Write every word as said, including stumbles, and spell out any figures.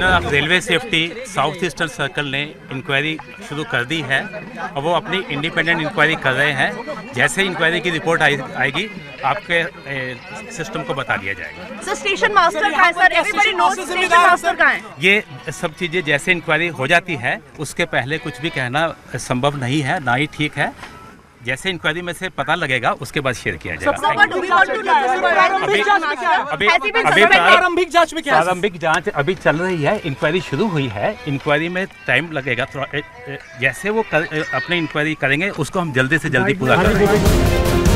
Commissioner of railway safety south eastern circle ने inquiry शुरू कर दी है और वो अपनी इंडिपेंडेंट इंक्वायरी कर रहे हैं। जैसे इंक्वायरी की रिपोर्ट आएगी आपके ए, सिस्टम को बता दिया जाएगा। सर स्टेशन मास्टर कहाँ है sir? Everybody knows station master कहाँ है? ये सब चीज़ें जैसे इंक्वायरी हो जाती है उसके पहले कुछ भी कहना संभव नहीं है, ना ही ठीक है। जैसे इंक्वायरी में से पता लगेगा उसके बाद शेयर किया जाएगा। अभी अभी प्रारंभिक जांच में क्या प्रारंभिक जांच अभी चल रही है, इंक्वायरी शुरू हुई है, इंक्वायरी में टाइम लगेगा थोड़ा। जैसे वो कर, अपनी इंक्वायरी करेंगे उसको हम जल्दी से जल्दी पूरा करेंगे।